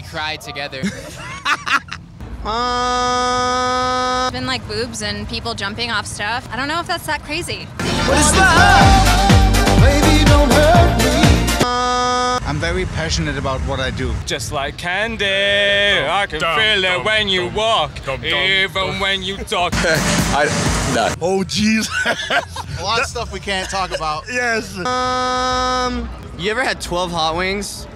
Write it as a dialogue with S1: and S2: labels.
S1: cry together.
S2: Been like boobs and people jumping off stuff. I don't know if that's that crazy.
S3: What is love? Baby, don't hurt me.
S4: I'm very passionate about what I do.
S5: Just like candy, I can feel it when you walk, even when you talk.
S3: No.
S4: Oh, jeez.
S6: A lot of stuff we can't talk about.
S4: Yes.
S1: You ever had 12 hot wings?